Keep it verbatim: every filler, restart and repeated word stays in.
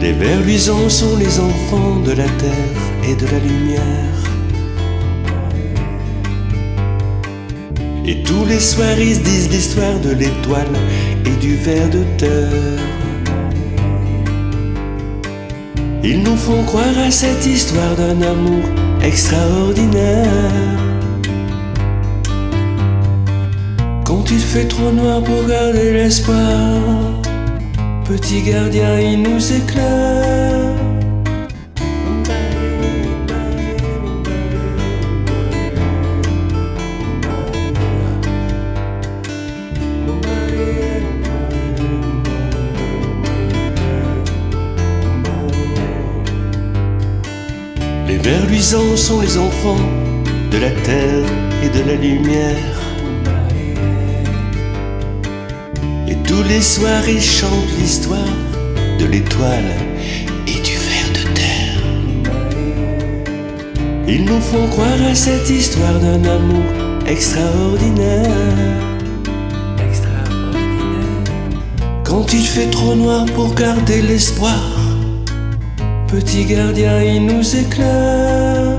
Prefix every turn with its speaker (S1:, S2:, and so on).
S1: Les vers luisants sont les enfants de la terre et de la lumière. Et tous les soirs ils se disent l'histoire de l'étoile et du ver de terre. Ils nous font croire à cette histoire d'un amour extraordinaire. Quand il fait trop noir pour garder l'espoir, petit gardien, il nous éclaire. Les vers luisants sont les enfants de la terre et de la lumière. Et tous les soirs ils chantent l'histoire de l'étoile et du ver de terre. Ils nous font croire à cette histoire d'un amour extraordinaire. Quand il fait trop noir pour garder l'espoir, petit gardien, il nous éclaire.